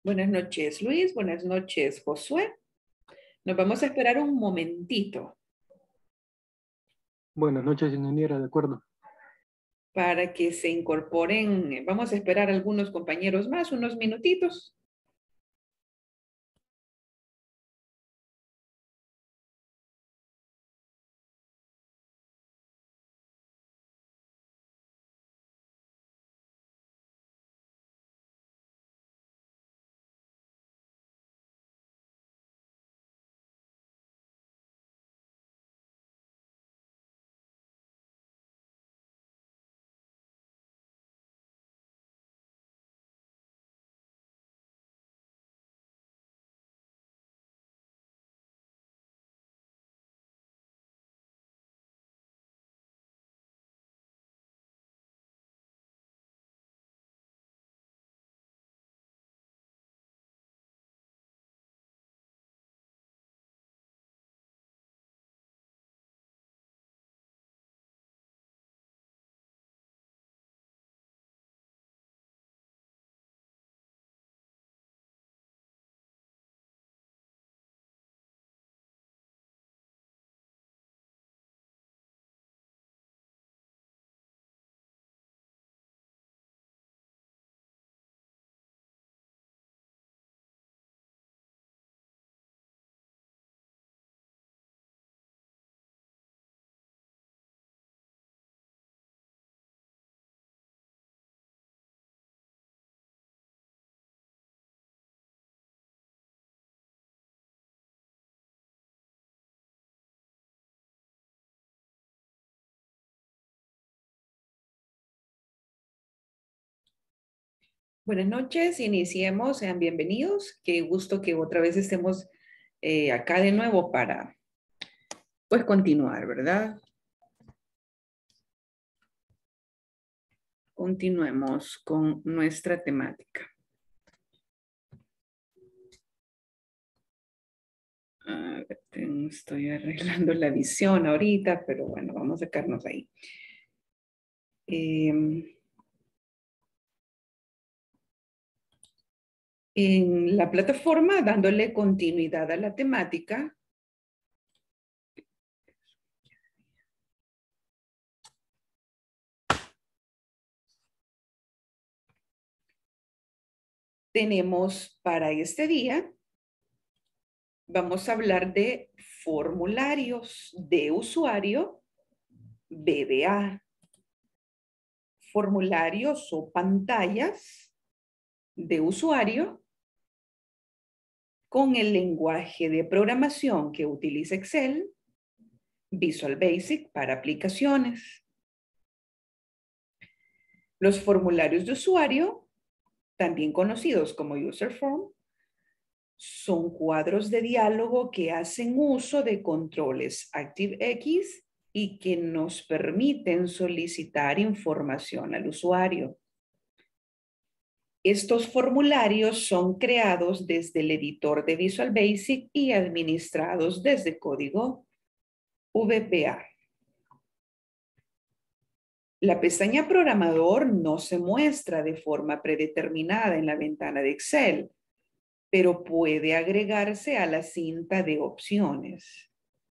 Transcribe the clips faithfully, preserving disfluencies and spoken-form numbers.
Buenas noches, Luis. Buenas noches, Josué. Nos vamos a esperar un momentito Buenas noches, ingeniera, de acuerdo. para que se incorporen. Vamos a esperar algunos compañeros más, unos minutitos. Buenas noches, iniciemos, sean bienvenidos. Qué gusto que otra vez estemos eh, acá de nuevo para, pues, continuar, ¿verdad? Continuemos con nuestra temática. A ver, tengo- estoy arreglando la visión ahorita, pero bueno, vamos a sacarnos ahí. Eh, en la plataforma, dándole continuidad a la temática, tenemos para este día, vamos a hablar de formularios de usuario B B A. Formularios o pantallas de usuario con el lenguaje de programación que utiliza Excel, Visual Basic para aplicaciones. Los formularios de usuario, también conocidos como User Form, son cuadros de diálogo que hacen uso de controles ActiveX y que nos permiten solicitar información al usuario. Estos formularios son creados desde el editor de Visual Basic y administrados desde código V B A. La pestaña Programador no se muestra de forma predeterminada en la ventana de Excel, pero puede agregarse a la cinta de opciones.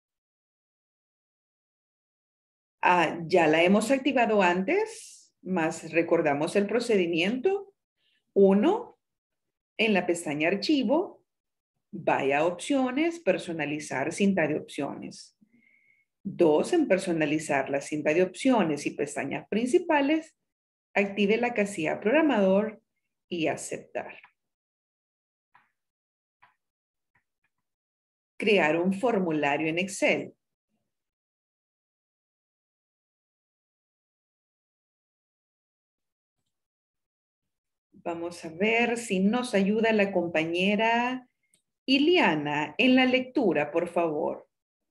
Ah, ya la hemos activado antes, más recordamos el procedimiento. Uno, en la pestaña Archivo, vaya a Opciones, Personalizar cinta de opciones. Dos, en Personalizar la cinta de opciones y pestañas principales, active la casilla Programador y Aceptar. Crear un formulario en Excel. Vamos a ver si nos ayuda la compañera Iliana en la lectura, por favor.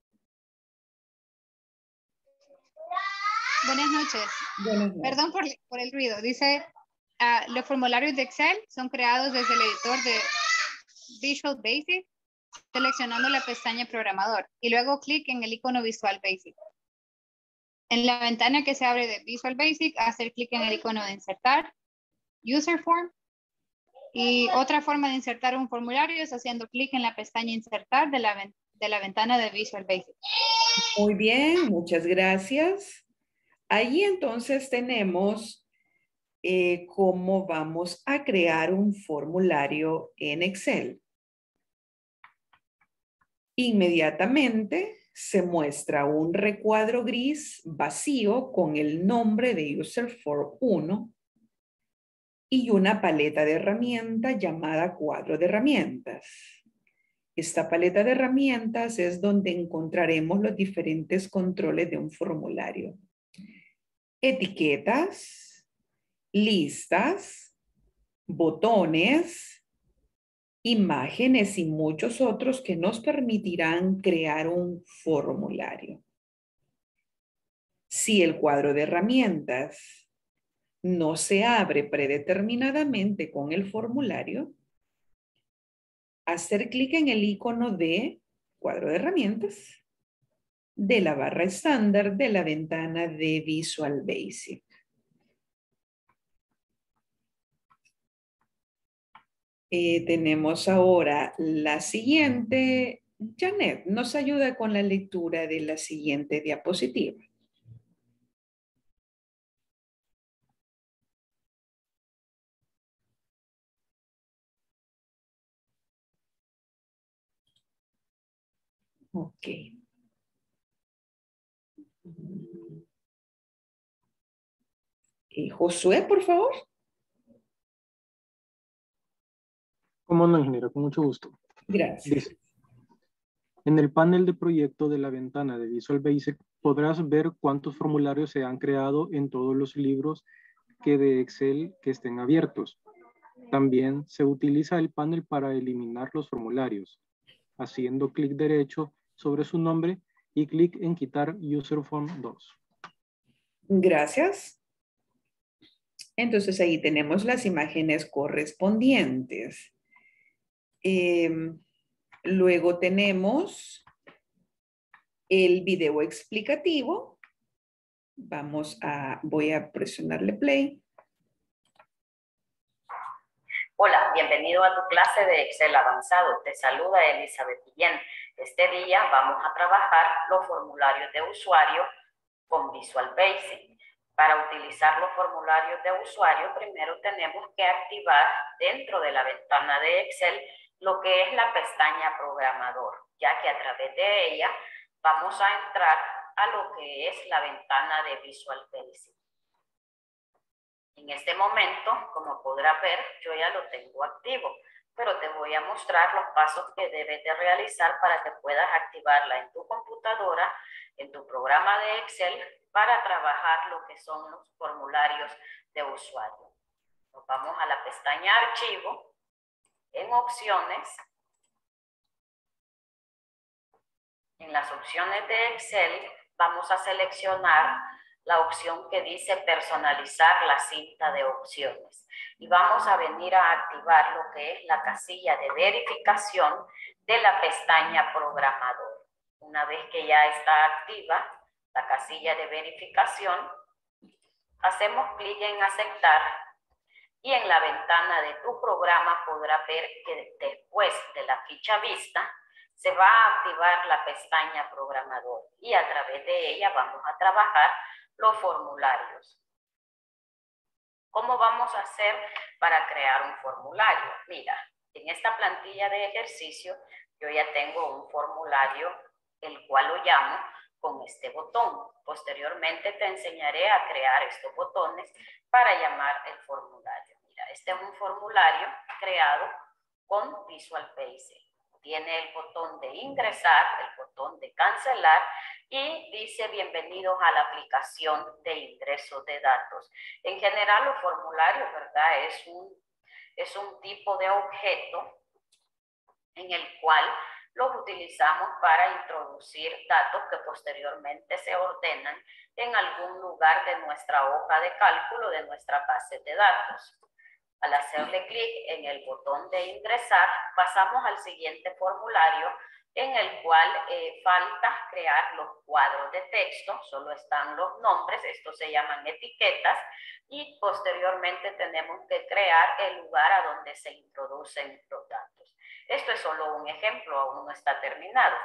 Buenas noches. Buenas noches. Perdón por, por el ruido. Dice, uh, los formularios de Excel son creados desde el editor de Visual Basic, seleccionando la pestaña Programador y luego clic en el icono Visual Basic. En la ventana que se abre de Visual Basic, hacer clic en el icono de Insertar, User Form Y otra forma de insertar un formulario es haciendo clic en la pestaña Insertar de la, de la ventana de Visual Basic. Muy bien, muchas gracias. Allí entonces tenemos eh, cómo vamos a crear un formulario en Excel. Inmediatamente se muestra un recuadro gris vacío con el nombre de User Form uno y una paleta de herramientas llamada cuadro de herramientas. Esta paleta de herramientas es donde encontraremos los diferentes controles de un formulario. Etiquetas, listas, botones, imágenes y muchos otros que nos permitirán crear un formulario. Si el cuadro de herramientas no se abre predeterminadamente con el formulario, hacer clic en el icono de cuadro de herramientas de la barra estándar de la ventana de Visual Basic. Eh, tenemos ahora la siguiente. Janet, nos ayuda con la lectura de la siguiente diapositiva. Ok. Eh, Josué, por favor. Cómo no, ingeniero, con mucho gusto. Gracias. Dice, en el panel de proyecto de la ventana de Visual Basic podrás ver cuántos formularios se han creado en todos los libros que de Excel que estén abiertos. También se utiliza el panel para eliminar los formularios, haciendo clic derecho sobre su nombre y clic en quitar User Form dos. Gracias. Entonces ahí tenemos las imágenes correspondientes. Eh, luego tenemos el video explicativo. Vamos a, voy a presionarle play. Hola, bienvenido a tu clase de Excel avanzado. Te saluda Elizabeth Guillén. Este día vamos a trabajar los formularios de usuario con Visual Basic. Para utilizar los formularios de usuario, primero tenemos que activar dentro de la ventana de Excel lo que es la pestaña Programador, ya que a través de ella vamos a entrar a lo que es la ventana de Visual Basic. En este momento, como podrás ver, yo ya lo tengo activo, pero te voy a mostrar los pasos que debes de realizar para que puedas activarla en tu computadora, en tu programa de Excel, para trabajar lo que son los formularios de usuario. Nos vamos a la pestaña Archivo, en Opciones. En las opciones de Excel vamos a seleccionar la opción que dice personalizar la cinta de opciones y vamos a venir a activar lo que es la casilla de verificación de la pestaña Programador. Una vez que ya está activa la casilla de verificación, hacemos clic en aceptar y en la ventana de tu programa podrás ver que después de la ficha vista se va a activar la pestaña Programador y a través de ella vamos a trabajar los formularios. ¿Cómo vamos a hacer para crear un formulario? Mira, en esta plantilla de ejercicio yo ya tengo un formulario, el cual lo llamo con este botón. Posteriormente te enseñaré a crear estos botones para llamar el formulario. Mira, este es un formulario creado con Visual Basic. Tiene el botón de ingresar, el botón de cancelar y dice bienvenidos a la aplicación de ingreso de datos. En general los formularios, ¿verdad? Es un, es un tipo de objeto en el cual los utilizamos para introducir datos que posteriormente se ordenan en algún lugar de nuestra hoja de cálculo, de nuestra base de datos. Al hacerle clic en el botón de ingresar, pasamos al siguiente formulario en el cual eh, falta crear los cuadros de texto, solo están los nombres, estos se llaman etiquetas, y posteriormente tenemos que crear el lugar a donde se introducen los datos. Esto es solo un ejemplo, aún no está terminado.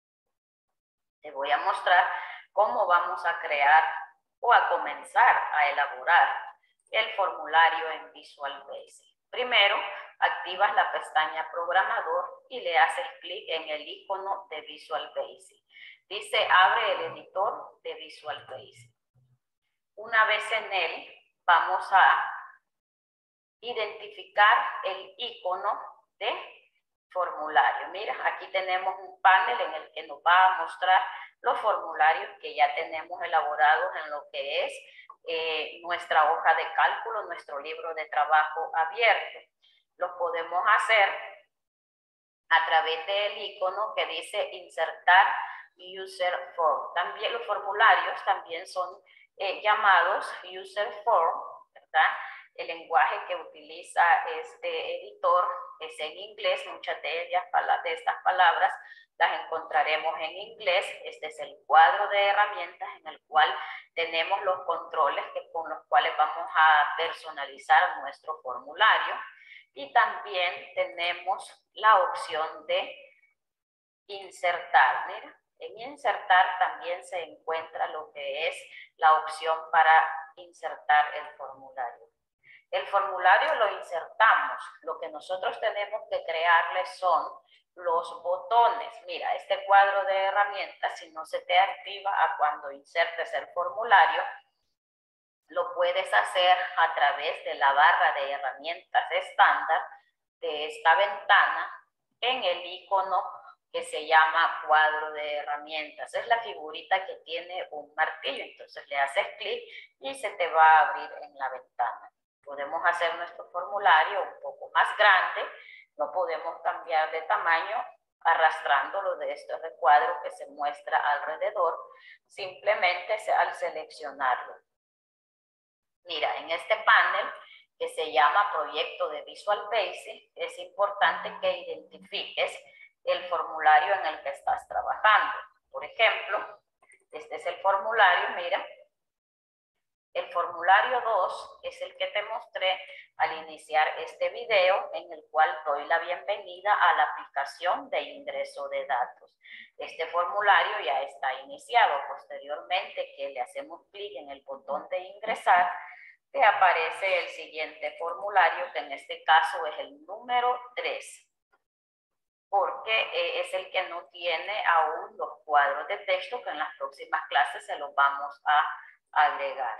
Te voy a mostrar cómo vamos a crear o a comenzar a elaborar el formulario en Visual Basic. Primero, activas la pestaña Programador y le haces clic en el icono de Visual Basic. Dice, abre el editor de Visual Basic. Una vez en él, vamos a identificar el icono de formulario. Mira, aquí tenemos un panel en el que nos va a mostrar los formularios que ya tenemos elaborados en lo que es eh, nuestra hoja de cálculo, nuestro libro de trabajo abierto. Lo podemos hacer a través del icono que dice insertar user form. También los formularios también son eh, llamados user form, ¿verdad? El lenguaje que utiliza este editor es en inglés. Muchas de ellas, de estas palabras, las encontraremos en inglés. Este es el cuadro de herramientas en el cual tenemos los controles que, con los cuales vamos a personalizar nuestro formulario. Y también tenemos la opción de insertar. Mira, en insertar también se encuentra lo que es la opción para insertar el formulario. El formulario lo insertamos. Lo que nosotros tenemos que crearle son los botones. Mira, este cuadro de herramientas, si no se te activa a cuando insertes el formulario, lo puedes hacer a través de la barra de herramientas estándar de esta ventana en el icono que se llama cuadro de herramientas. Es la figurita que tiene un martillo. Entonces le haces clic y se te va a abrir en la ventana. Podemos hacer nuestro formulario un poco más grande, no podemos cambiar de tamaño arrastrándolo de este recuadro que se muestra alrededor, simplemente al seleccionarlo. Mira, en este panel que se llama Proyecto de Visual Basic, es importante que identifiques el formulario en el que estás trabajando. Por ejemplo, este es el formulario, mira. El formulario dos es el que te mostré al iniciar este video, en el cual doy la bienvenida a la aplicación de ingreso de datos. Este formulario ya está iniciado. Posteriormente que le hacemos clic en el botón de ingresar, te aparece el siguiente formulario, que en este caso es el número tres, porque eh, es el que no tiene aún los cuadros de texto, que en las próximas clases se los vamos a agregar.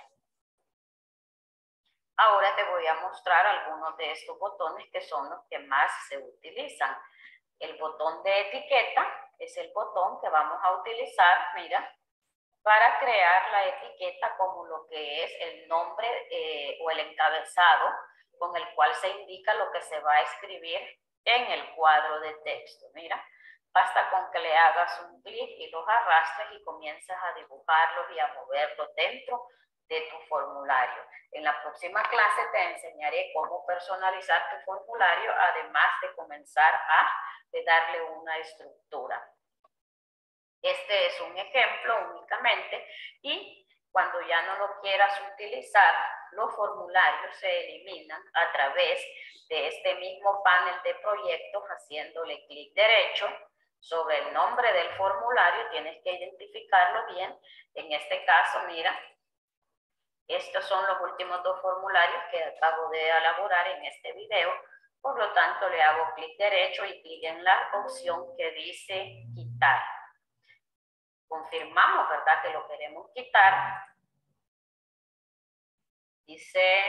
Ahora te voy a mostrar algunos de estos botones que son los que más se utilizan. El botón de etiqueta es el botón que vamos a utilizar, mira, para crear la etiqueta como lo que es el nombre eh, o el encabezado con el cual se indica lo que se va a escribir en el cuadro de texto. Mira, basta con que le hagas un clic y los arrastres y comienzas a dibujarlos y a moverlos dentro de tu formulario. En la próxima clase te enseñaré cómo personalizar tu formulario, además de comenzar a de darle una estructura. Este es un ejemplo únicamente, y cuando ya no lo quieras utilizar, los formularios se eliminan a través de este mismo panel de proyectos, haciéndole clic derecho sobre el nombre del formulario. Tienes que identificarlo bien. En este caso, mira, estos son los últimos dos formularios que acabo de elaborar en este video. Por lo tanto, le hago clic derecho y clic en la opción que dice quitar. Confirmamos, ¿verdad?, que lo queremos quitar. Dice,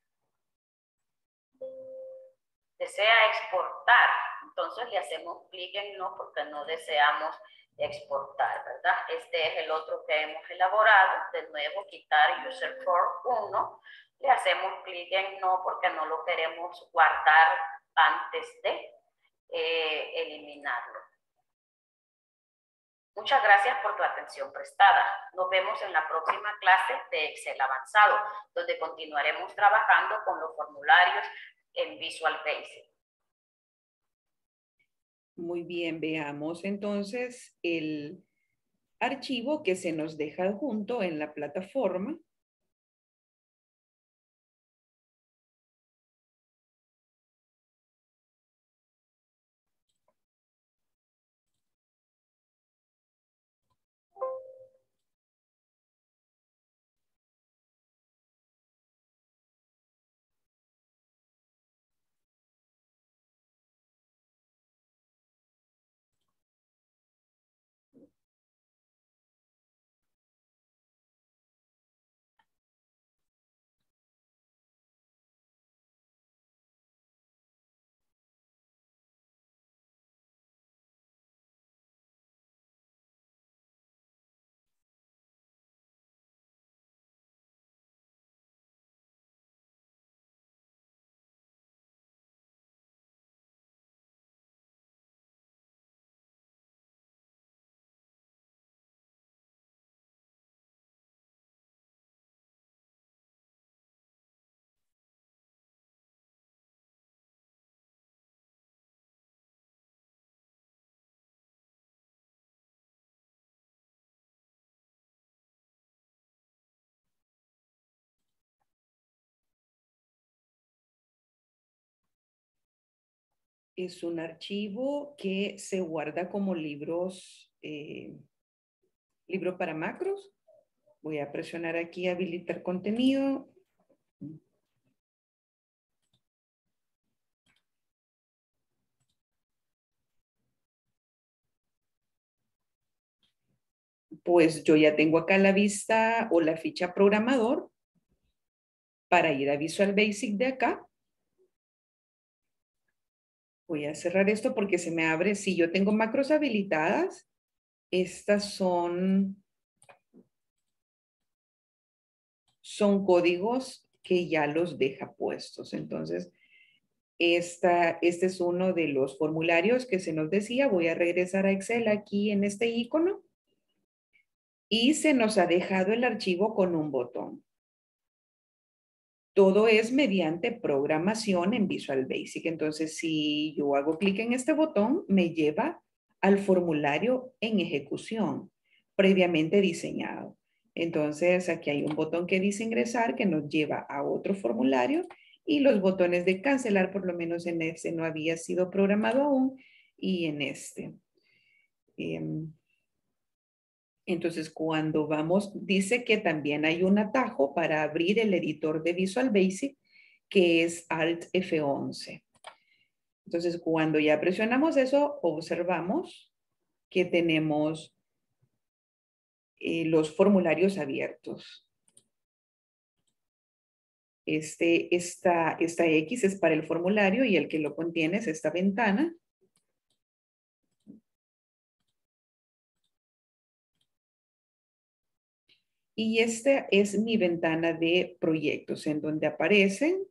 desea exportar. Entonces le hacemos clic en no, porque no deseamos exportar, ¿verdad? Este es el otro que hemos elaborado. De nuevo, quitar user form uno. Le hacemos clic en no, porque no lo queremos guardar antes de eh, eliminarlo. Muchas gracias por tu atención prestada. Nos vemos en la próxima clase de Excel avanzado, donde continuaremos trabajando con los formularios en Visual Basic. Muy bien, veamos entonces el archivo que se nos deja adjunto en la plataforma. Es un archivo que se guarda como libros, eh, libro para macros. Voy a presionar aquí habilitar contenido. Pues yo ya tengo acá la vista o la ficha programador para ir a Visual Basic de acá. Voy a cerrar esto porque se me abre. Si yo tengo macros habilitadas, estas son, son códigos que ya los deja puestos. Entonces, esta, este es uno de los formularios que se nos decía. Voy a regresar a Excel aquí en este icono. Y se nos ha dejado el archivo con un botón. Todo es mediante programación en Visual Basic. Entonces, si yo hago clic en este botón, me lleva al formulario en ejecución, previamente diseñado. Entonces, aquí hay un botón que dice ingresar, que nos lleva a otro formulario, y los botones de cancelar, por lo menos en este no había sido programado aún, y en este. Um, Entonces, cuando vamos, dice que también hay un atajo para abrir el editor de Visual Basic, que es Alt F once. Entonces, cuando ya presionamos eso, observamos que tenemos eh, los formularios abiertos. Este, esta, esta X es para el formulario y el que lo contiene es esta ventana. Y esta es mi ventana de proyectos en donde aparecen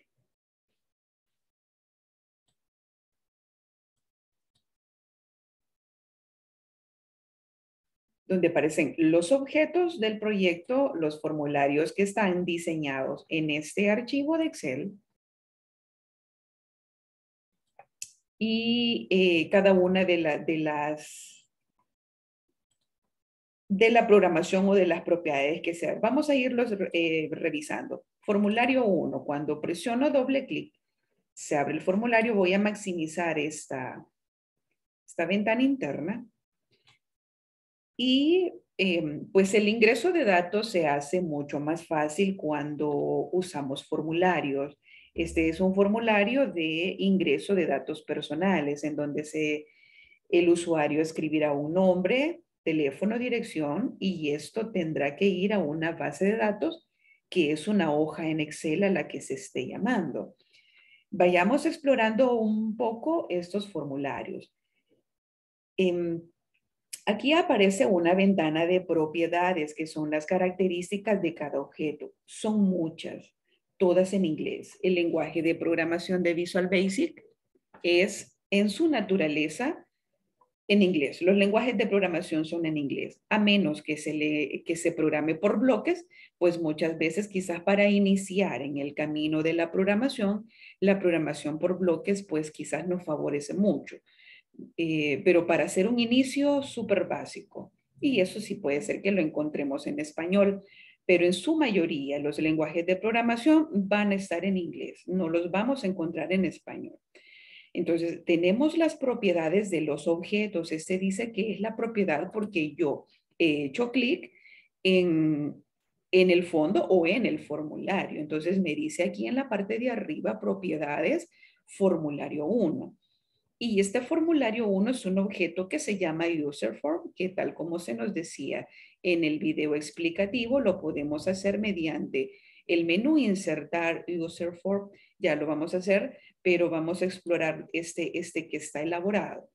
donde aparecen los objetos del proyecto, los formularios que están diseñados en este archivo de Excel y eh, cada una de, la, de las de la programación o de las propiedades que sean. Vamos a irlos eh, revisando. Formulario uno, cuando presiono doble clic, se abre el formulario. Voy a maximizar esta, esta ventana interna. Y eh, pues el ingreso de datos se hace mucho más fácil cuando usamos formularios. Este es un formulario de ingreso de datos personales en donde se, el usuario escribirá un nombre, teléfono, dirección, y esto tendrá que ir a una base de datos que es una hoja en Excel a la que se esté llamando. Vayamos explorando un poco estos formularios. En, Aquí aparece una ventana de propiedades que son las características de cada objeto. Son muchas, todas en inglés. El lenguaje de programación de Visual Basic es en su naturaleza en inglés. Los lenguajes de programación son en inglés, a menos que se, le, que se programe por bloques, pues muchas veces quizás para iniciar en el camino de la programación, la programación por bloques pues quizás nos favorece mucho. eh, pero para hacer un inicio súper básico. Y eso sí puede ser que lo encontremos en español, pero en su mayoría los lenguajes de programación van a estar en inglés, no los vamos a encontrar en español. Entonces, tenemos las propiedades de los objetos. Este dice que es la propiedad porque yo he hecho clic en, en el fondo o en el formulario. Entonces, me dice aquí en la parte de arriba, propiedades, formulario uno. Y este formulario uno es un objeto que se llama user form, que tal como se nos decía en el video explicativo, lo podemos hacer mediante el menú insertar user form. Ya lo vamos a hacer, pero vamos a explorar este, este que está elaborado.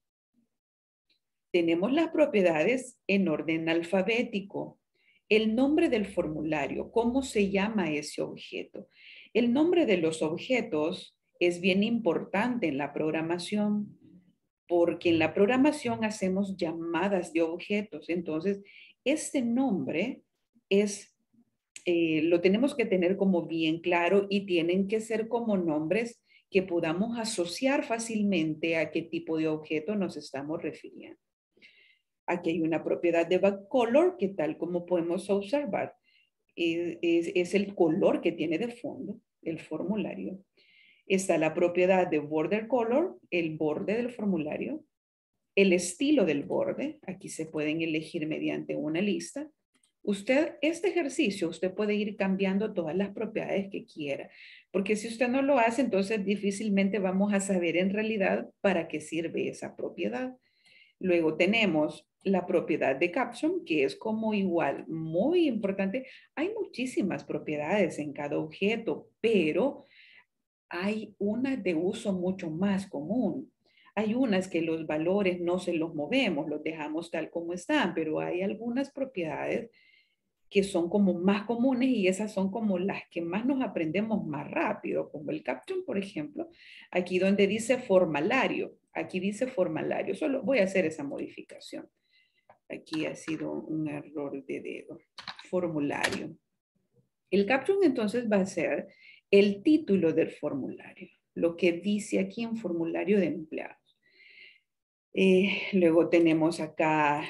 Tenemos las propiedades en orden alfabético. El nombre del formulario, ¿cómo se llama ese objeto? El nombre de los objetos es bien importante en la programación, porque en la programación hacemos llamadas de objetos. Entonces, este nombre es, eh, lo tenemos que tener como bien claro y tienen que ser como nombres que podamos asociar fácilmente a qué tipo de objeto nos estamos refiriendo. Aquí hay una propiedad de backcolor que tal como podemos observar, es, es, es el color que tiene de fondo el formulario. Está la propiedad de border color, el borde del formulario, el estilo del borde, aquí se pueden elegir mediante una lista. Usted, este ejercicio, usted puede ir cambiando todas las propiedades que quiera, porque si usted no lo hace, entonces difícilmente vamos a saber en realidad para qué sirve esa propiedad. Luego tenemos la propiedad de caption, que es como igual, muy importante. Hay muchísimas propiedades en cada objeto, pero hay una de uso mucho más común. Hay unas que los valores no se los movemos, los dejamos tal como están, pero hay algunas propiedades que son como más comunes y esas son como las que más nos aprendemos más rápido, como el caption, por ejemplo, aquí donde dice formalario, aquí dice formalario, solo voy a hacer esa modificación. Aquí ha sido un error de dedo, formulario. El caption entonces va a ser el título del formulario, lo que dice aquí en formulario de empleados. Eh, luego tenemos acá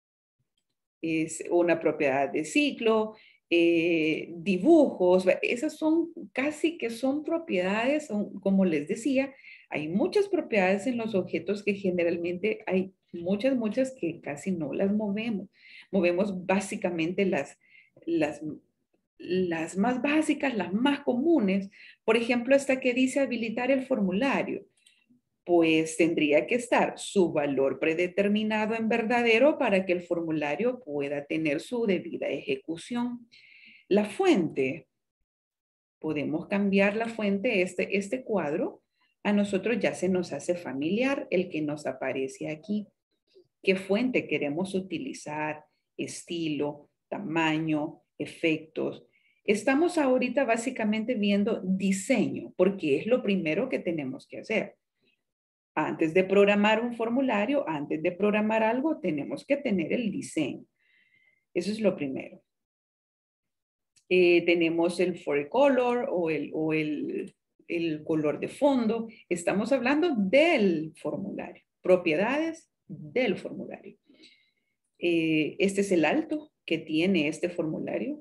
es una propiedad de ciclo, eh, dibujos, esas son casi que son propiedades, son, como les decía, hay muchas propiedades en los objetos que generalmente hay muchas, muchas que casi no las movemos. Movemos básicamente las, las, las más básicas, las más comunes. Por ejemplo, esta que dice habilitar el formulario. Pues tendría que estar su valor predeterminado en verdadero para que el formulario pueda tener su debida ejecución. La fuente, podemos cambiar la fuente, este, este cuadro, a nosotros ya se nos hace familiar el que nos aparece aquí. ¿Qué fuente queremos utilizar? Estilo, tamaño, efectos. Estamos ahorita básicamente viendo diseño, porque es lo primero que tenemos que hacer. Antes de programar un formulario, antes de programar algo, tenemos que tener el diseño. Eso es lo primero. Eh, tenemos el for color o, el, o el, el color de fondo. Estamos hablando del formulario. Propiedades del formulario. Eh, este es el alto que tiene este formulario.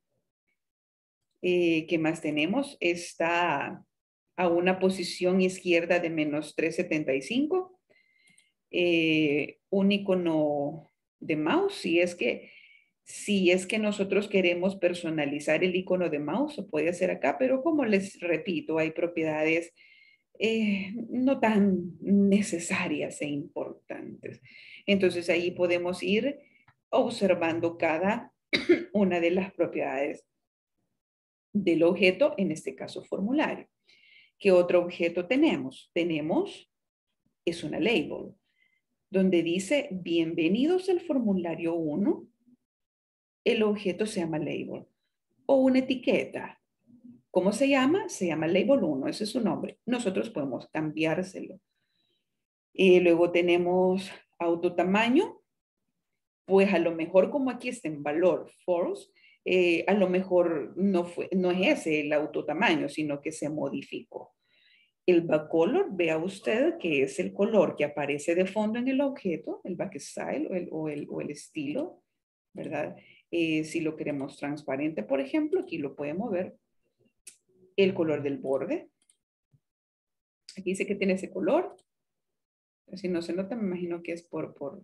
Eh, ¿Qué más tenemos? Está a una posición izquierda de menos trescientos setenta y cinco. Eh, un icono de mouse, si es que si es que nosotros queremos personalizar el icono de mouse, se puede hacer acá, pero como les repito, hay propiedades eh, no tan necesarias e importantes. Entonces ahí podemos ir observando cada una de las propiedades del objeto, en este caso formulario. ¿Qué otro objeto tenemos? Tenemos, es una label, donde dice bienvenidos al formulario uno, el objeto se llama label, o una etiqueta. ¿Cómo se llama? Se llama label uno, ese es su nombre. Nosotros podemos cambiárselo. Y luego tenemos autotamaño, pues a lo mejor como aquí está en valor false, eh, a lo mejor no, fue, no es ese el autotamaño, sino que se modificó. El backcolor, vea usted que es el color que aparece de fondo en el objeto, el backstyle o el, o el, o el estilo, ¿verdad? Eh, si lo queremos transparente, por ejemplo, aquí lo podemos ver. El color del borde. Aquí dice que tiene ese color. Si no se nota, me imagino que es por, por...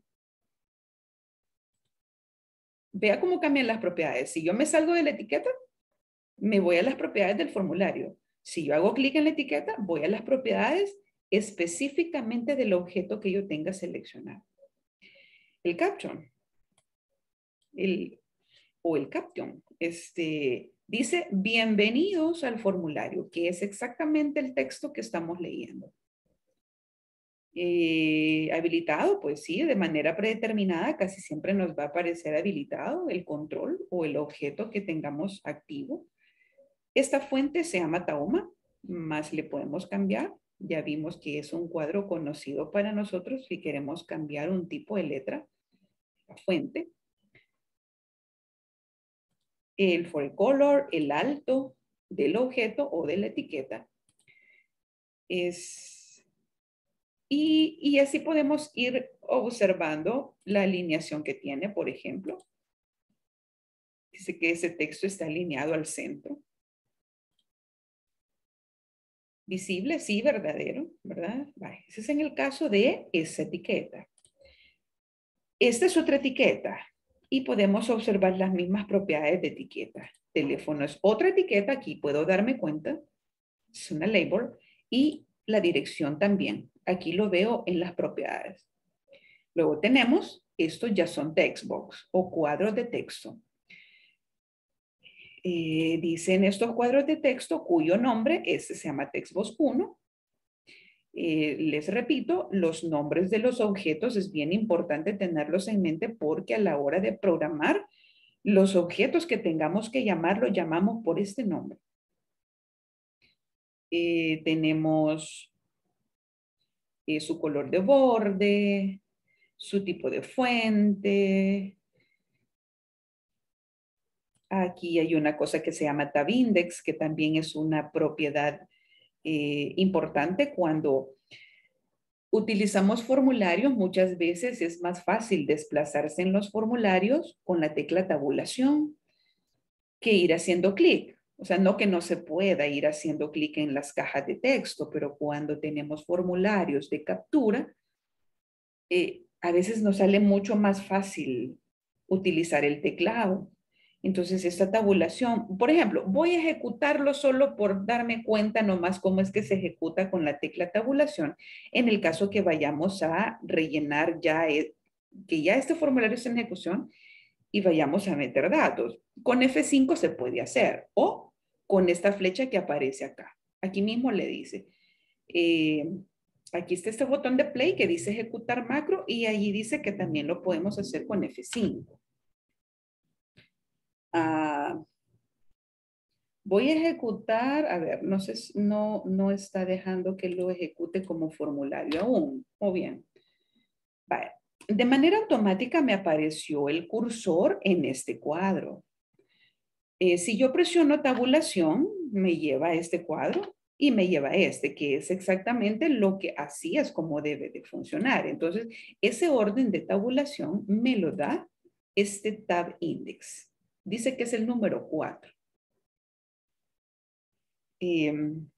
Vea cómo cambian las propiedades. Si yo me salgo de la etiqueta, me voy a las propiedades del formulario. Si yo hago clic en la etiqueta, voy a las propiedades específicamente del objeto que yo tenga seleccionado. El caption. El, o el caption. Este, dice, bienvenidos al formulario, que es exactamente el texto que estamos leyendo. Eh, habilitado, pues sí, de manera predeterminada, casi siempre nos va a aparecer habilitado el control o el objeto que tengamos activo. Esta fuente se llama Tahoma, más le podemos cambiar. Ya vimos que es un cuadro conocido para nosotros si queremos cambiar un tipo de letra. La fuente. El for color, el alto del objeto o de la etiqueta. Es, y, y así podemos ir observando la alineación que tiene, por ejemplo. Dice que ese texto está alineado al centro. Visible, sí, verdadero, ¿verdad? Vale. Ese es en el caso de esa etiqueta. Esta es otra etiqueta y podemos observar las mismas propiedades de etiqueta. Teléfono es otra etiqueta, aquí puedo darme cuenta, es una label, y la dirección también. Aquí lo veo en las propiedades. Luego tenemos, estos ya son textbox o cuadros de texto. Eh, dicen estos cuadros de texto cuyo nombre, este se llama textbox uno. Eh, les repito, los nombres de los objetos es bien importante tenerlos en mente porque a la hora de programar, los objetos que tengamos que llamar, los llamamos por este nombre. Eh, tenemos eh, su color de borde, su tipo de fuente. Aquí hay una cosa que se llama tab index, que también es una propiedad eh, importante cuando utilizamos formularios. Muchas veces es más fácil desplazarse en los formularios con la tecla tabulación que ir haciendo clic. O sea, no que no se pueda ir haciendo clic en las cajas de texto, pero cuando tenemos formularios de captura, eh, a veces nos sale mucho más fácil utilizar el teclado. Entonces, esta tabulación, por ejemplo, voy a ejecutarlo solo por darme cuenta nomás cómo es que se ejecuta con la tecla tabulación. En el caso que vayamos a rellenar ya, que ya este formulario está en ejecución y vayamos a meter datos. Con F cinco se puede hacer o con esta flecha que aparece acá. Aquí mismo le dice, eh, aquí está este botón de play que dice ejecutar macro y allí dice que también lo podemos hacer con F cinco. Uh, voy a ejecutar, a ver, no sé, no, no está dejando que lo ejecute como formulario aún, o bien. Vale. De manera automática me apareció el cursor en este cuadro. Eh, si yo presiono tabulación, me lleva a este cuadro y me lleva a este, que es exactamente lo que así es como debe de funcionar. Entonces, ese orden de tabulación me lo da este tab index. Dice que es el número cuatro. Eh,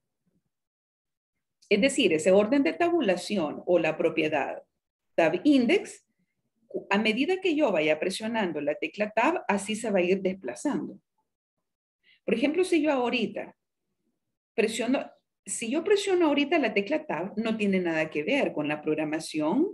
es decir, ese orden de tabulación o la propiedad tab index, a medida que yo vaya presionando la tecla tab, así se va a ir desplazando. Por ejemplo, si yo ahorita presiono, si yo presiono ahorita la tecla tab, no tiene nada que ver con la programación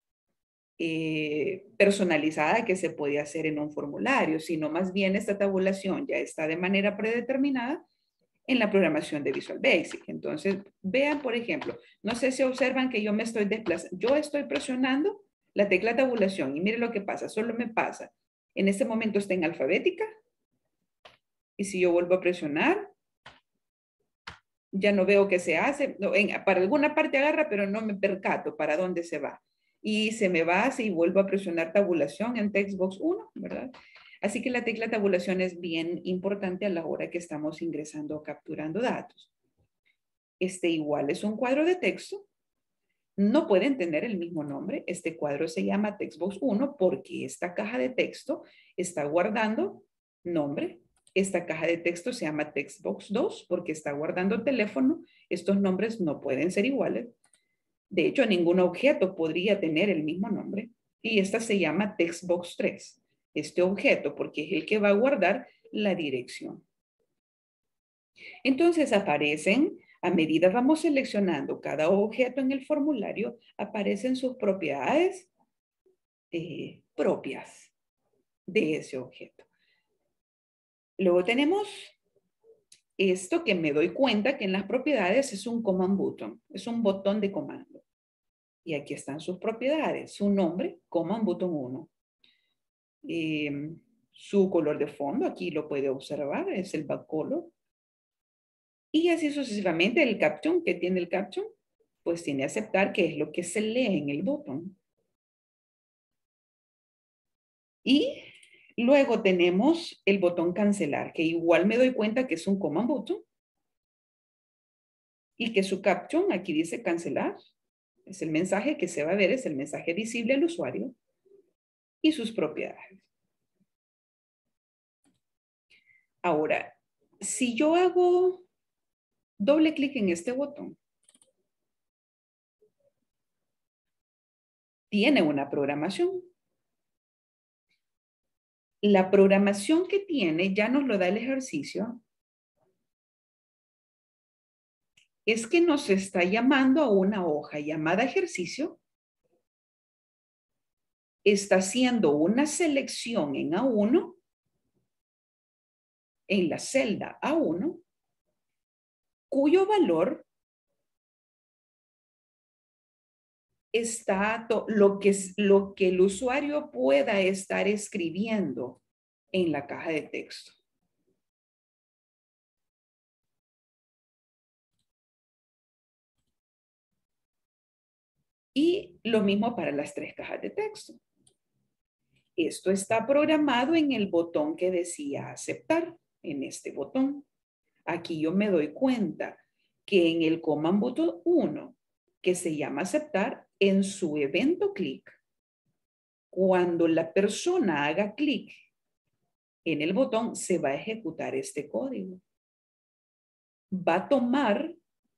Eh, personalizada que se puede hacer en un formulario, sino más bien esta tabulación ya está de manera predeterminada en la programación de Visual Basic. Entonces, vean, por ejemplo, no sé si observan que yo me estoy desplazando, yo estoy presionando la tecla tabulación y miren lo que pasa, solo me pasa. En este momento está en alfabética y si yo vuelvo a presionar, ya no veo qué se hace. No, en, para alguna parte agarra, pero no me percato para dónde se va. Y se me va así y vuelvo a presionar tabulación en textbox uno, ¿verdad? Así que la tecla tabulación es bien importante a la hora que estamos ingresando o capturando datos. Este igual es un cuadro de texto. No pueden tener el mismo nombre. Este cuadro se llama Textbox uno porque esta caja de texto está guardando nombre. Esta caja de texto se llama Textbox dos porque está guardando teléfono. Estos nombres no pueden ser iguales. De hecho, ningún objeto podría tener el mismo nombre. Y esta se llama Textbox tres. Este objeto porque es el que va a guardar la dirección. Entonces aparecen, a medida vamos seleccionando cada objeto en el formulario, aparecen sus propiedades eh, propias de ese objeto. Luego tenemos esto que me doy cuenta que en las propiedades es un command button, es un botón de comando. Y aquí están sus propiedades, su nombre, command button uno. Eh, su color de fondo, aquí lo puede observar, es el backcolor. Y así sucesivamente el caption, que tiene el caption, pues tiene aceptar que es lo que se lee en el botón. Y luego tenemos el botón cancelar, que igual me doy cuenta que es un command button. Y que su caption, aquí dice cancelar, es el mensaje que se va a ver, es el mensaje visible al usuario. Y sus propiedades. Ahora, si yo hago doble clic en este botón, tiene una programación. La programación que tiene, ya nos lo da el ejercicio, es que nos está llamando a una hoja llamada ejercicio. Está haciendo una selección en A uno, en la celda A uno, cuyo valor está lo que, lo que el usuario pueda estar escribiendo en la caja de texto. Y lo mismo para las tres cajas de texto. Esto está programado en el botón que decía aceptar, en este botón. Aquí yo me doy cuenta que en el command button uno, que se llama aceptar, en su evento clic, cuando la persona haga clic en el botón, se va a ejecutar este código. Va a tomar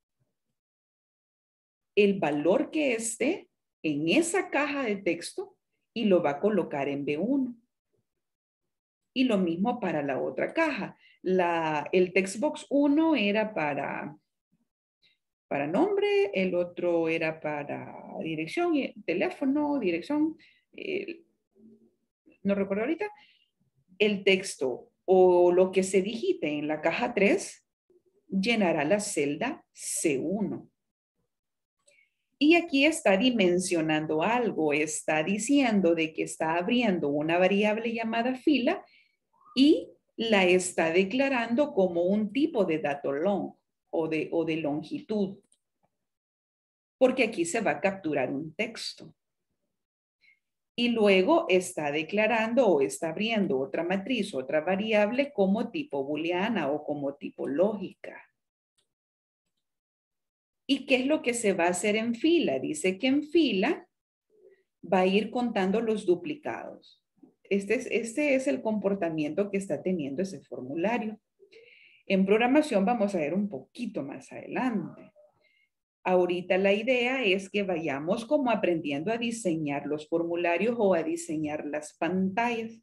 el valor que esté en esa caja de texto y lo va a colocar en B uno. Y lo mismo para la otra caja. La, el textbox uno era para, para nombre, el otro era para dirección, teléfono, dirección, eh, no recuerdo ahorita. El texto o lo que se digite en la caja tres llenará la celda C uno. Y aquí está dimensionando algo, está diciendo de que está abriendo una variable llamada fila y la está declarando como un tipo de dato long o de, o de longitud. Porque aquí se va a capturar un texto. Y luego está declarando o está abriendo otra matriz, otra variable como tipo booleana o como tipo lógica. ¿Y qué es lo que se va a hacer en fila? Dice que en fila va a ir contando los duplicados. Este es, este es el comportamiento que está teniendo ese formulario. En programación vamos a ver un poquito más adelante. Ahorita la idea es que vayamos como aprendiendo a diseñar los formularios o a diseñar las pantallas.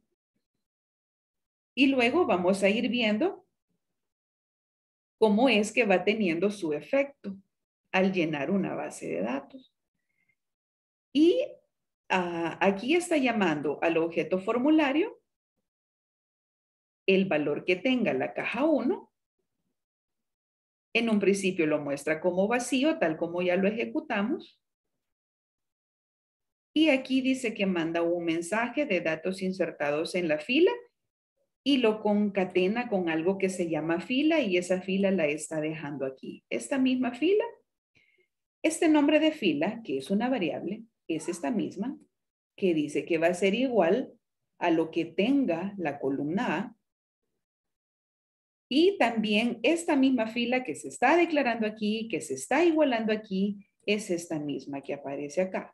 Y luego vamos a ir viendo cómo es que va teniendo su efecto al llenar una base de datos. Y uh, aquí está llamando al objeto formulario el valor que tenga la caja uno. En un principio lo muestra como vacío, tal como ya lo ejecutamos. Y aquí dice que manda un mensaje de datos insertados en la fila y lo concatena con algo que se llama fila y esa fila la está dejando aquí. Esta misma fila, este nombre de fila, que es una variable, es esta misma, que dice que va a ser igual a lo que tenga la columna A Y también esta misma fila que se está declarando aquí, que se está igualando aquí, es esta misma que aparece acá.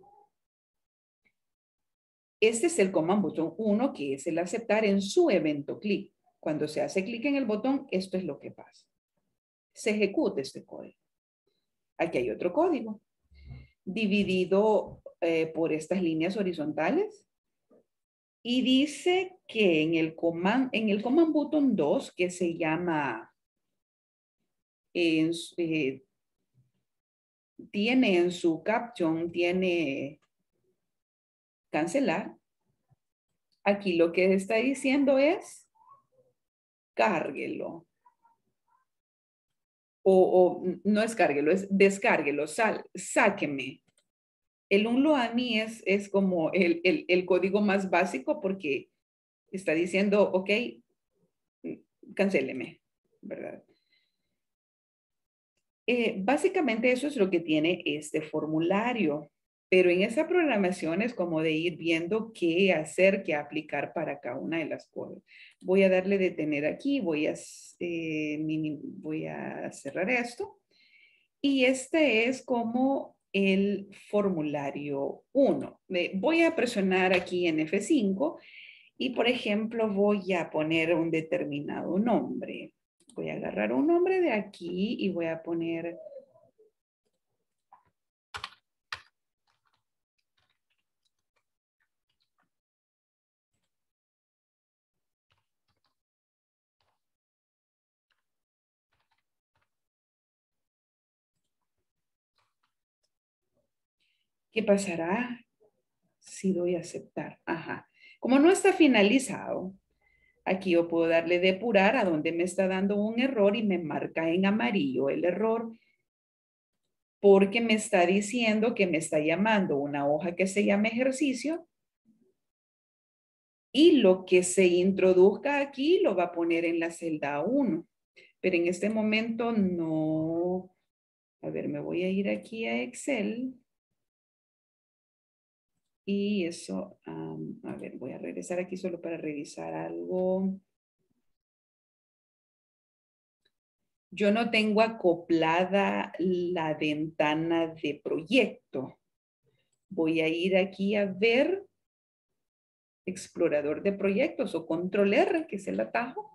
Este es el command button uno, que es el aceptar en su evento clic. Cuando se hace clic en el botón, esto es lo que pasa. Se ejecuta este código. Aquí hay otro código, dividido eh, por estas líneas horizontales. Y dice que en el command, en el command button dos, que se llama, en, eh, tiene en su caption, tiene cancelar. Aquí lo que está diciendo es, cárguelo. O, o no es cárguelo, es descárguelo, sal, sáqueme. El unloami es, es como el, el, el código más básico porque está diciendo, ok, cancéleme, ¿verdad? Eh, básicamente eso es lo que tiene este formulario, pero en esa programación es como de ir viendo qué hacer, qué aplicar para cada una de las cosas. Voy a darle detener aquí, voy a, eh, mini, voy a cerrar esto. Y este es como el formulario uno. Voy a presionar aquí en F cinco y, por ejemplo, voy a poner un determinado nombre. Voy a agarrar un nombre de aquí y voy a poner... ¿Qué pasará si doy a aceptar? Ajá. Como no está finalizado, aquí yo puedo darle depurar a donde me está dando un error y me marca en amarillo el error porque me está diciendo que me está llamando una hoja que se llama ejercicio y lo que se introduzca aquí lo va a poner en la celda uno. Pero en este momento no. A ver, me voy a ir aquí a Excel. Y eso, um, a ver, voy a regresar aquí solo para revisar algo. Yo no tengo acoplada la ventana de proyecto. Voy a ir aquí a ver explorador de proyectos o control R, que es el atajo.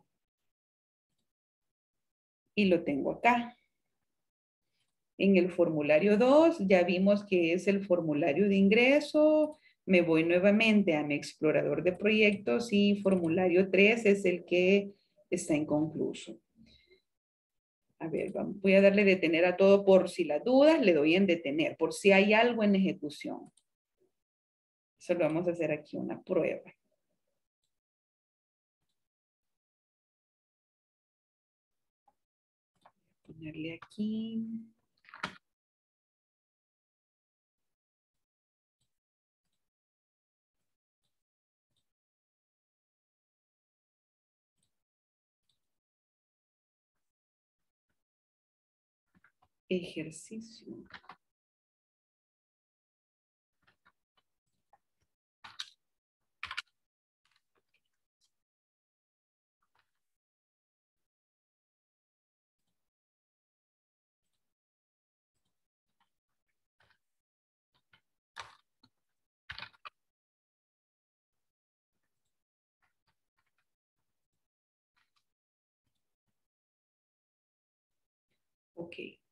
Y lo tengo acá. En el formulario dos ya vimos que es el formulario de ingreso. Me voy nuevamente a mi explorador de proyectos y formulario tres es el que está inconcluso. A ver, voy a darle detener a todo por si las dudas, le doy en detener, por si hay algo en ejecución. Solo vamos a hacer aquí una prueba. Ponerle aquí. Ejercicio. Ok.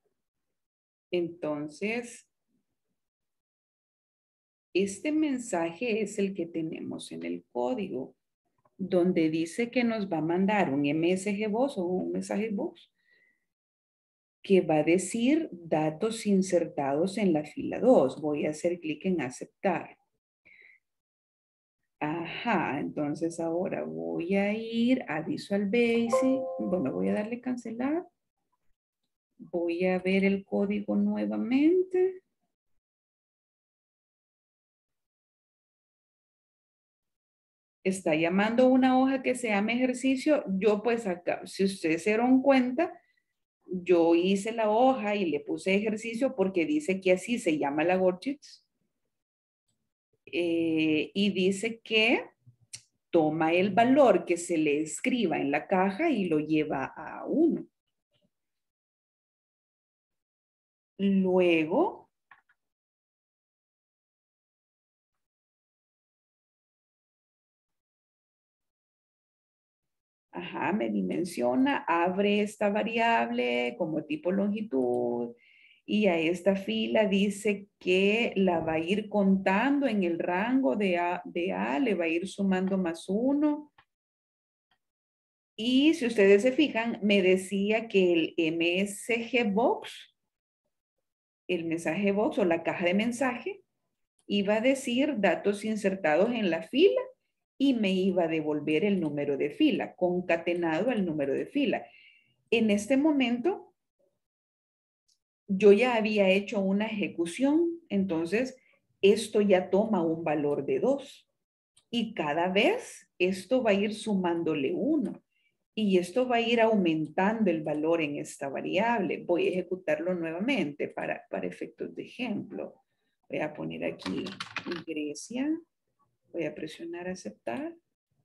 Entonces, este mensaje es el que tenemos en el código, donde dice que nos va a mandar un M S G voz o un mensaje voz que va a decir datos insertados en la fila dos. Voy a hacer clic en aceptar. Ajá, entonces ahora voy a ir a Visual Basic. Bueno, voy a darle cancelar. Voy a ver el código nuevamente. Está llamando una hoja que se llama ejercicio. Yo pues acá, si ustedes se dieron cuenta, yo hice la hoja y le puse ejercicio porque dice que así se llama la worksheet. Eh, y dice que toma el valor que se le escriba en la caja y lo lleva a uno. Luego, ajá, me dimensiona, abre esta variable como tipo longitud y a esta fila dice que la va a ir contando en el rango de A, de A, le va a ir sumando más uno. Y si ustedes se fijan, me decía que el M S G Box, el mensaje box o la caja de mensaje, iba a decir datos insertados en la fila y me iba a devolver el número de fila, concatenado al número de fila. En este momento, yo ya había hecho una ejecución, entonces esto ya toma un valor de dos. Y cada vez esto va a ir sumándole uno. Y esto va a ir aumentando el valor en esta variable. Voy a ejecutarlo nuevamente para, para efectos de ejemplo. Voy a poner aquí Grecia. Voy a presionar aceptar.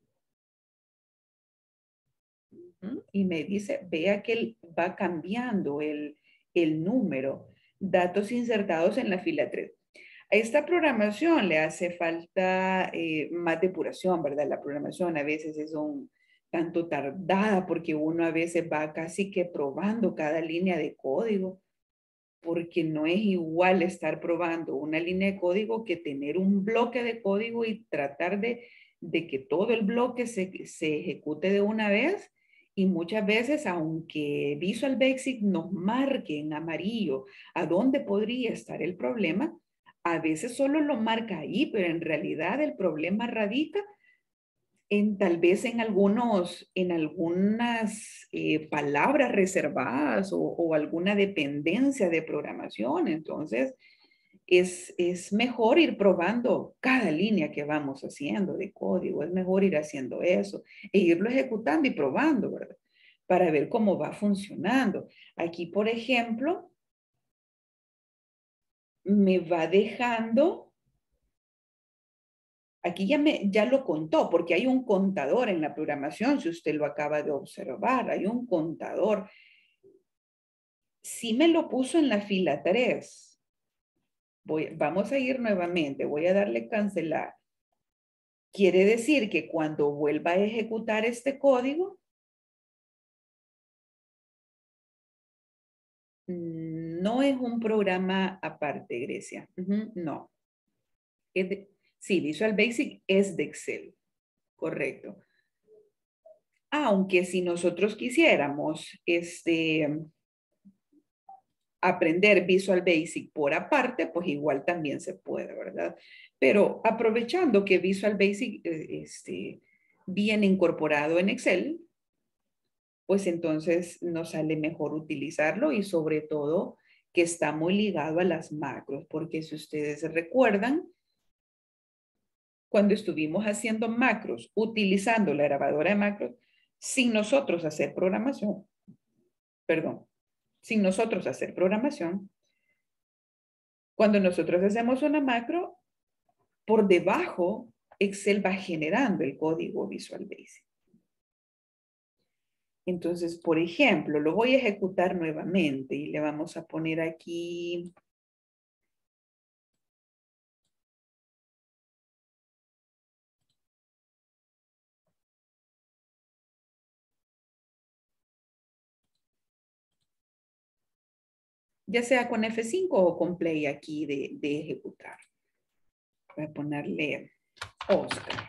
Uh-huh. Y me dice, vea que va cambiando el, el número. Datos insertados en la fila tres. A esta programación le hace falta eh, más depuración, ¿verdad? La programación a veces es un tanto tardada porque uno a veces va casi que probando cada línea de código, porque no es igual estar probando una línea de código que tener un bloque de código y tratar de, de que todo el bloque se, se ejecute de una vez. Y muchas veces, aunque Visual Basic nos marque en amarillo a dónde podría estar el problema, a veces solo lo marca ahí, pero en realidad el problema radica en tal vez en algunos, en algunas eh, palabras reservadas o, o alguna dependencia de programación. Entonces, es, es mejor ir probando cada línea que vamos haciendo de código. Es mejor ir haciendo eso e irlo ejecutando y probando, ¿verdad? Para ver cómo va funcionando. Aquí, por ejemplo, me va dejando... Aquí ya, me, ya lo contó, porque hay un contador en la programación, si usted lo acaba de observar, hay un contador. Si me lo puso en la fila tres, voy, vamos a ir nuevamente, voy a darle cancelar. Quiere decir que cuando vuelva a ejecutar este código, no es un programa aparte, Grecia. Uh-huh, no. Es de, sí, Visual Basic es de Excel, correcto. Aunque si nosotros quisiéramos este, aprender Visual Basic por aparte, pues igual también se puede, ¿verdad? Pero aprovechando que Visual Basic este, viene incorporado en Excel, pues entonces nos sale mejor utilizarlo y sobre todo que está muy ligado a las macros, porque si ustedes recuerdan, cuando estuvimos haciendo macros, utilizando la grabadora de macros, sin nosotros hacer programación, perdón, sin nosotros hacer programación, cuando nosotros hacemos una macro, por debajo, Excel va generando el código Visual Basic. Entonces, por ejemplo, lo voy a ejecutar nuevamente y le vamos a poner aquí... ya sea con F cinco o con play aquí de, de ejecutar. Voy a ponerle Oscar.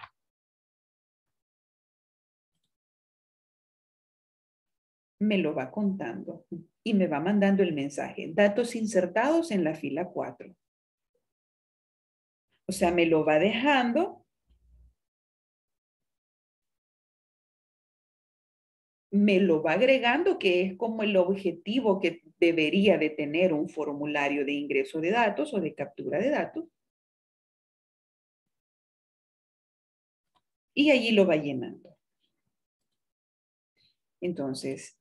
Me lo va contando y me va mandando el mensaje. Datos insertados en la fila cuatro. O sea, me lo va dejando. Me lo va agregando, que es como el objetivo que debería de tener un formulario de ingreso de datos o de captura de datos. Y allí lo va llenando. Entonces,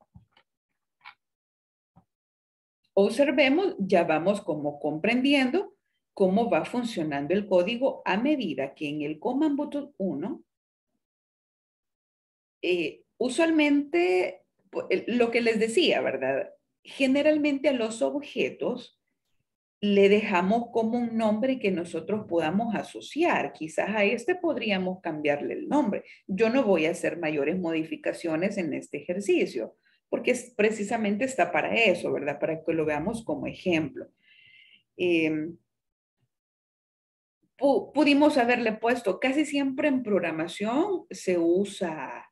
observemos, ya vamos como comprendiendo cómo va funcionando el código a medida que en el Command Button uno eh, usualmente, lo que les decía, ¿verdad? Generalmente a los objetos le dejamos como un nombre que nosotros podamos asociar. Quizás a este podríamos cambiarle el nombre. Yo no voy a hacer mayores modificaciones en este ejercicio, porque es, precisamente está para eso, ¿verdad? Para que lo veamos como ejemplo. Eh, pu pudimos haberle puesto, casi siempre en programación se usa,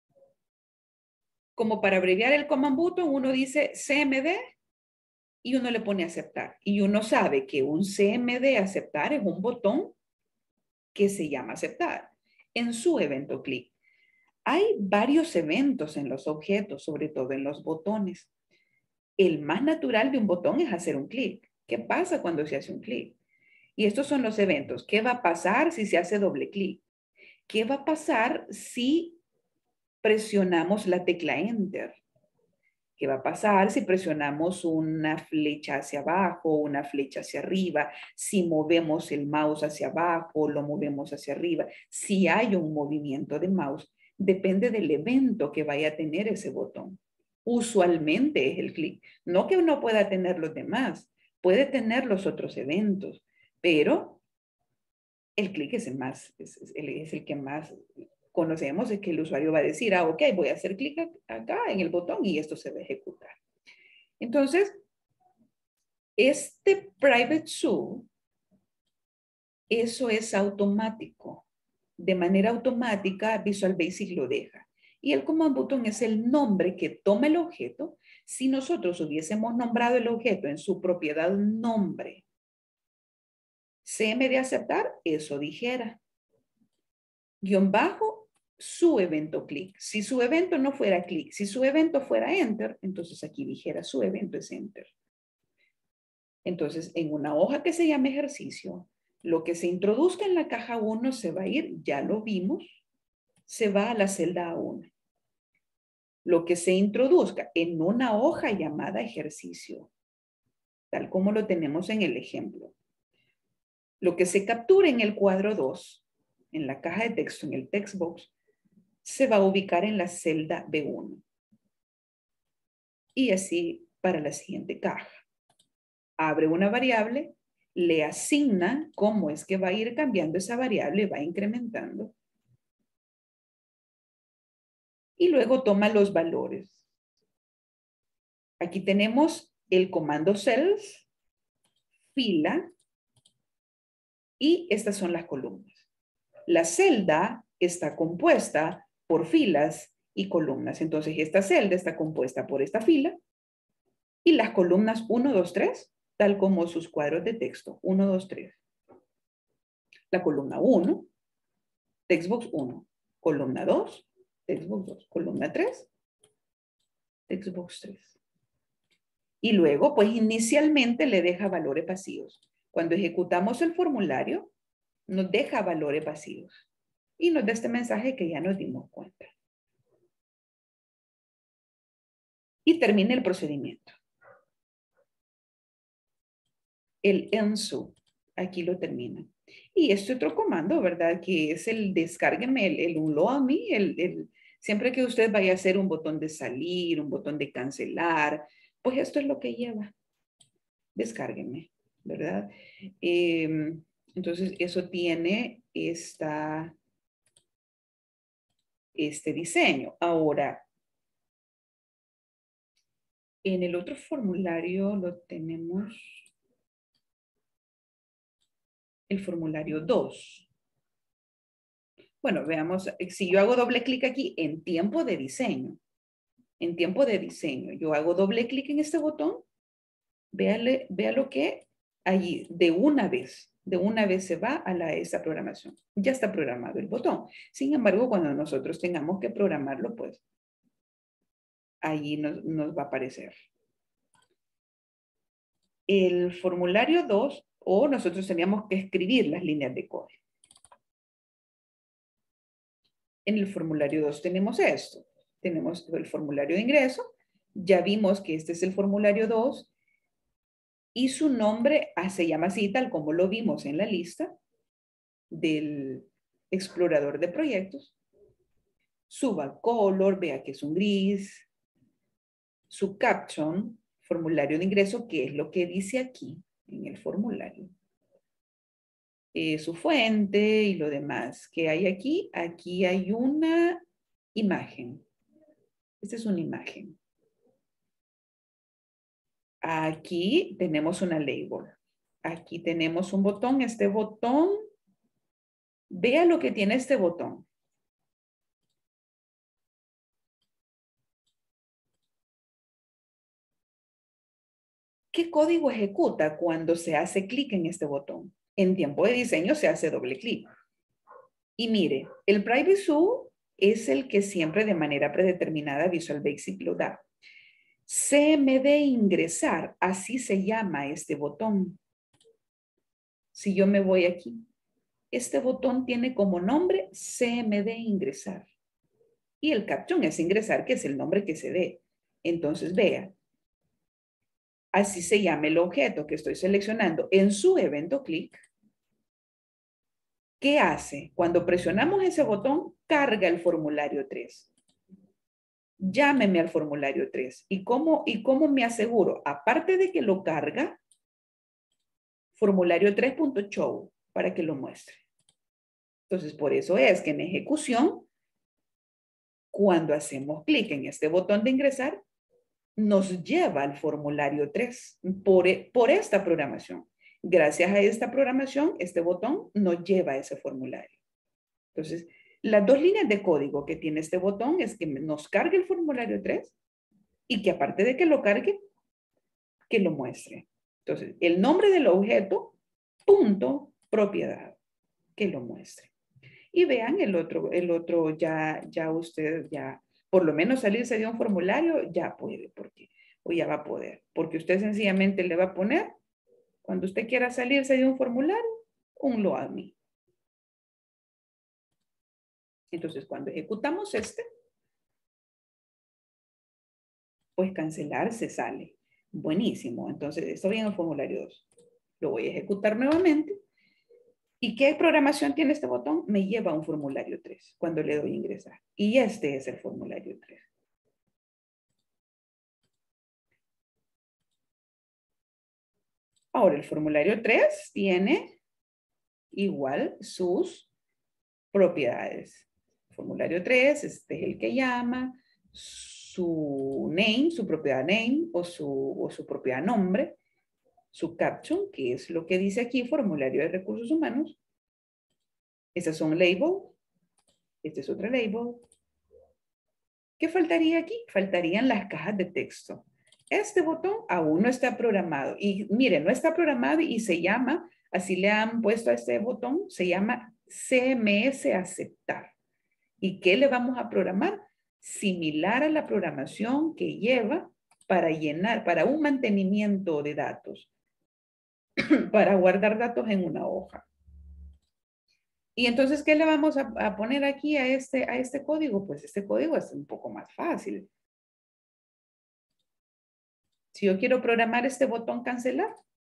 como para abreviar el command button, uno dice C M D y uno le pone aceptar. Y uno sabe que un C M D aceptar es un botón que se llama aceptar en su evento clic. Hay varios eventos en los objetos, sobre todo en los botones. El más natural de un botón es hacer un clic. ¿Qué pasa cuando se hace un clic? Y estos son los eventos. ¿Qué va a pasar si se hace doble clic? ¿Qué va a pasar si presionamos la tecla Enter? ¿Qué va a pasar si presionamos una flecha hacia abajo, una flecha hacia arriba? Si movemos el mouse hacia abajo, lo movemos hacia arriba. Si hay un movimiento de mouse, depende del evento que vaya a tener ese botón. Usualmente es el clic. No que uno pueda tener los demás, puede tener los otros eventos, pero el clic es el más, es, es, el, es el que más conocemos, es que el usuario va a decir, ah, ok, voy a hacer clic acá en el botón y esto se va a ejecutar. Entonces, este private sub, eso es automático. De manera automática, Visual Basic lo deja. Y el command button es el nombre que toma el objeto. Si nosotros hubiésemos nombrado el objeto en su propiedad nombre, C M de aceptar, eso dijera. Guión bajo, su evento clic. Si su evento no fuera clic, si su evento fuera enter, entonces aquí dijera su evento es enter. Entonces, en una hoja que se llama ejercicio, lo que se introduzca en la caja uno se va a ir, ya lo vimos, se va a la celda A uno. Lo que se introduzca en una hoja llamada ejercicio, tal como lo tenemos en el ejemplo. Lo que se captura en el cuadro dos, en la caja de texto, en el text box, se va a ubicar en la celda B uno. Y así para la siguiente caja. Abre una variable, le asigna cómo es que va a ir cambiando esa variable, va incrementando. Y luego toma los valores. Aquí tenemos el comando cells, fila, y estas son las columnas. La celda está compuesta por filas y columnas. Entonces, esta celda está compuesta por esta fila y las columnas uno, dos, tres, tal como sus cuadros de texto. uno, dos, tres. La columna uno, textbox uno. Columna dos, textbox dos. Columna tres, textbox tres. Y luego, pues inicialmente le deja valores vacíos. Cuando ejecutamos el formulario, nos deja valores vacíos. Y nos da este mensaje que ya nos dimos cuenta. Y termina el procedimiento. El ensu, aquí lo termina. Y este otro comando, ¿verdad? Que es el descárgueme, el, el unload me, el, el, siempre que usted vaya a hacer un botón de salir, un botón de cancelar, pues esto es lo que lleva. Descárgueme, ¿verdad? Eh, entonces, eso tiene esta, este diseño. Ahora, en el otro formulario lo tenemos, el formulario dos. Bueno, veamos, si yo hago doble clic aquí en tiempo de diseño, en tiempo de diseño, yo hago doble clic en este botón, véale, vea lo que allí de una vez, de una vez se va a la, esa programación. Ya está programado el botón. Sin embargo, cuando nosotros tengamos que programarlo, pues allí nos, nos va a aparecer. El formulario dos, o nosotros teníamos que escribir las líneas de código. En el formulario dos tenemos esto. Tenemos el formulario de ingreso. Ya vimos que este es el formulario dos. Y su nombre ah, se llama así, tal como lo vimos en la lista del explorador de proyectos. Suba color, vea que es un gris. Su caption, formulario de ingreso, que es lo que dice aquí en el formulario. Eh, su fuente y lo demás. ¿Qué hay aquí? Aquí hay una imagen. Esta es una imagen. Aquí tenemos una label. Aquí tenemos un botón. Este botón, vea lo que tiene este botón. ¿Qué código ejecuta cuando se hace clic en este botón? En tiempo de diseño se hace doble clic. Y mire, el Privacy es el que siempre de manera predeterminada Visual Basic lo da. C M D ingresar, así se llama este botón. Si yo me voy aquí, este botón tiene como nombre C M D ingresar. Y el caption es ingresar, que es el nombre que se dé. Entonces vea, así se llama el objeto que estoy seleccionando. En su evento clic, ¿qué hace? Cuando presionamos ese botón, carga el formulario tres. Llámeme al formulario tres. ¿Y cómo, y cómo me aseguro? Aparte de que lo carga, formulario tres.show para que lo muestre. Entonces, por eso es que en ejecución, cuando hacemos clic en este botón de ingresar, nos lleva al formulario tres por, por esta programación. Gracias a esta programación, este botón nos lleva a ese formulario. Entonces, las dos líneas de código que tiene este botón es que nos cargue el formulario tres y que aparte de que lo cargue, que lo muestre. Entonces, el nombre del objeto, punto, propiedad, que lo muestre. Y vean el otro, el otro ya, ya usted, ya, por lo menos salirse de un formulario, ya puede, porque, o ya va a poder. Porque usted sencillamente le va a poner, cuando usted quiera salirse de un formulario, un load me. Entonces, cuando ejecutamos este, pues cancelar se sale. Buenísimo. Entonces, estoy en el formulario dos. Lo voy a ejecutar nuevamente. ¿Y qué programación tiene este botón? Me lleva a un formulario tres cuando le doy ingresar. Y este es el formulario tres. Ahora, el formulario tres tiene igual sus propiedades. Formulario tres, este es el que llama, su name, su propiedad name o su, o su propiedad nombre, su caption, que es lo que dice aquí, formulario de recursos humanos. Esas son label. Este es otro label. ¿Qué faltaría aquí? Faltarían las cajas de texto. Este botón aún no está programado. Y miren, no está programado y se llama, así le han puesto a este botón, se llama C M S aceptar. ¿Y qué le vamos a programar? Similar a la programación que lleva para llenar, para un mantenimiento de datos, para guardar datos en una hoja. Y entonces, ¿qué le vamos a, a poner aquí a este, a este código? Pues este código es un poco más fácil. Si yo quiero programar este botón cancelar,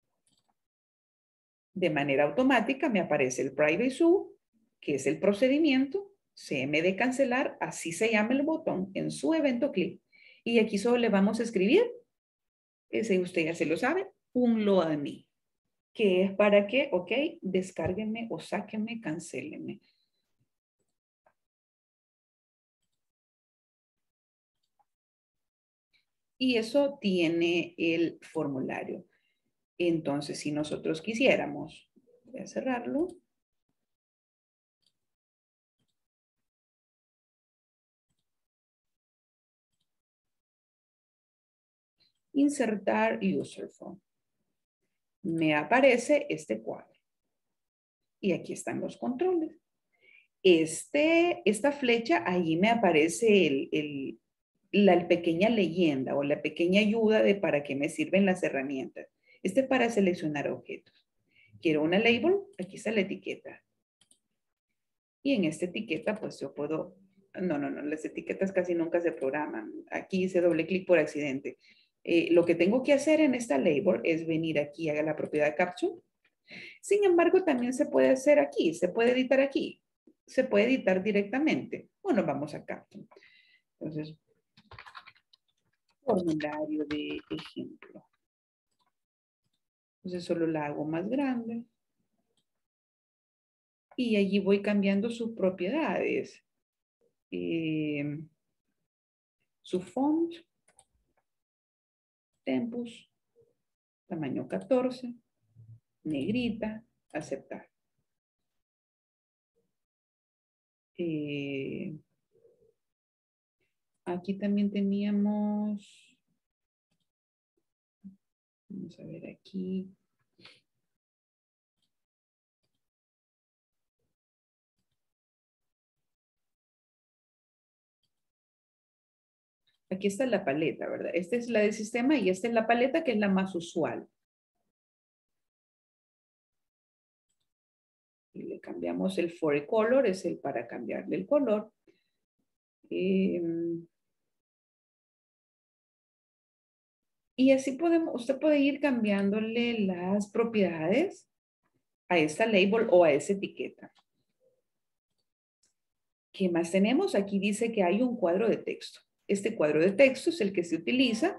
de manera automática me aparece el Privacy, que es el procedimiento, C M D cancelar, así se llama el botón, en su evento clic. Y aquí solo le vamos a escribir, ese usted ya se lo sabe, un load me, que es para que, ok, descárguenme o sáquenme, cancélenme. Y eso tiene el formulario. Entonces, si nosotros quisiéramos, voy a cerrarlo. Insertar user form. Me aparece este cuadro. Y aquí están los controles. Este, esta flecha, allí me aparece el, el, la pequeña leyenda o la pequeña ayuda de para qué me sirven las herramientas. Este es para seleccionar objetos. Quiero una label, aquí está la etiqueta. Y en esta etiqueta, pues yo puedo, no, no, no, las etiquetas casi nunca se programan. Aquí hice doble clic por accidente. Eh, lo que tengo que hacer en esta label es venir aquí a la propiedad caption. Sin embargo, también se puede hacer aquí, se puede editar aquí. se puede editar directamente. Bueno, vamos acá. Entonces, formulario de ejemplo. Entonces solo la hago más grande. Y allí voy cambiando sus propiedades. Eh, su font. Tempus. Tamaño catorce. Negrita. Aceptar. Eh, aquí también teníamos. Vamos a ver aquí. Aquí está la paleta, ¿verdad? Esta es la del sistema y esta es la paleta que es la más usual. Y le cambiamos el for color, es el para cambiarle el color. Eh, y así podemos, usted puede ir cambiándole las propiedades a esta label o a esa etiqueta. ¿Qué más tenemos? Aquí dice que hay un cuadro de texto. Este cuadro de texto es el que se utiliza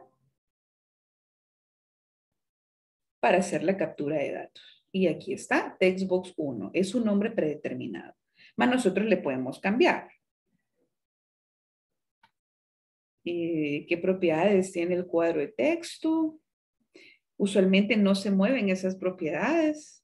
para hacer la captura de datos. Y aquí está, textbox uno. Es un nombre predeterminado. Más nosotros le podemos cambiar. Eh, ¿Qué propiedades tiene el cuadro de texto? Usualmente no se mueven esas propiedades.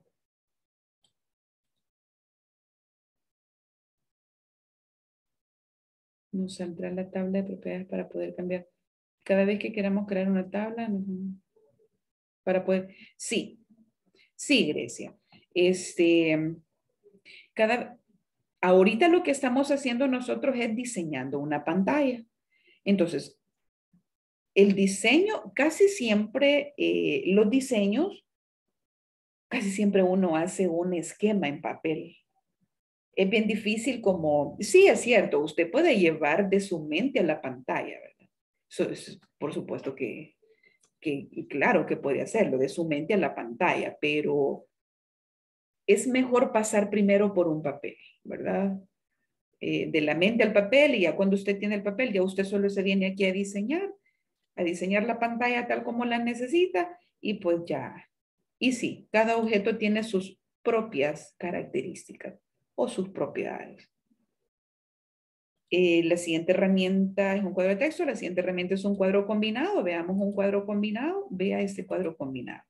Nos saldrá la tabla de propiedades para poder cambiar. Cada vez que queramos crear una tabla, para poder... Sí, sí, Grecia. Este, cada... Ahorita lo que estamos haciendo nosotros es diseñando una pantalla. Entonces, el diseño, casi siempre, eh, los diseños, casi siempre uno hace un esquema en papel. Es bien difícil como, sí, es cierto, usted puede llevar de su mente a la pantalla, ¿verdad? Eso es, por supuesto que, que, y claro que puede hacerlo, de su mente a la pantalla, pero es mejor pasar primero por un papel, ¿verdad? Eh, de la mente al papel y ya cuando usted tiene el papel, ya usted solo se viene aquí a diseñar, a diseñar la pantalla tal como la necesita y pues ya. Y sí, cada objeto tiene sus propias características o sus propiedades. Eh, la siguiente herramienta es un cuadro de texto, la siguiente herramienta es un cuadro combinado. Veamos un cuadro combinado, vea este cuadro combinado.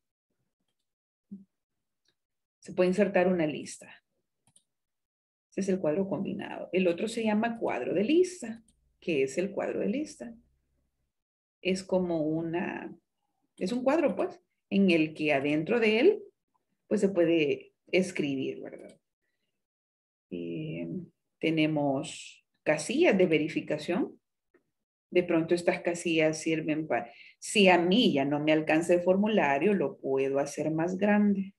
Se puede insertar una lista. Este es el cuadro combinado. El otro se llama cuadro de lista. ¿Qué es el cuadro de lista? Es como una, es un cuadro pues, en el que adentro de él, pues se puede escribir, ¿verdad? Eh, tenemos casillas de verificación. De pronto estas casillas sirven para, si a mí ya no me alcanza el formulario, lo puedo hacer más grande.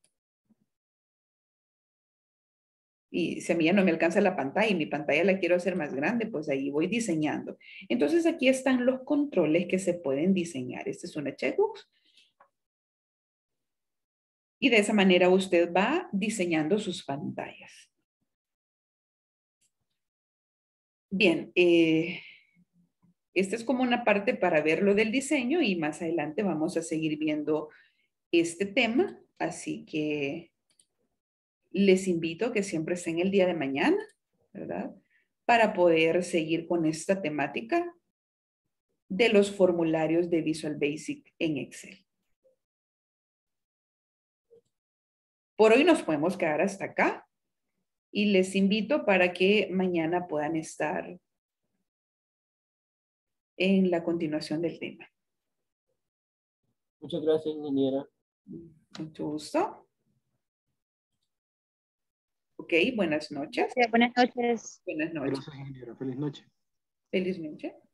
Y si a mí ya no me alcanza la pantalla y mi pantalla la quiero hacer más grande, pues ahí voy diseñando. Entonces aquí están los controles que se pueden diseñar. Esta es una checkbox. Y de esa manera usted va diseñando sus pantallas. Bien, eh, esta es como una parte para ver lo del diseño y más adelante vamos a seguir viendo este tema. Así que les invito a que siempre estén el día de mañana, ¿verdad? Para poder seguir con esta temática de los formularios de Visual Basic en Excel. Por hoy nos podemos quedar hasta acá y les invito para que mañana puedan estar en la continuación del tema. Muchas gracias, ingeniera. Mucho gusto. Ok, buenas noches. Buenas noches. Buenas noches. Gracias, ingeniera. Feliz noche. Feliz noche.